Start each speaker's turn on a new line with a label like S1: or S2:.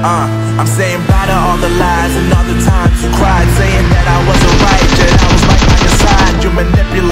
S1: I'm saying bye to all the lies and all the times you cried, saying that I wasn't right, that I was right by your side. You manipulate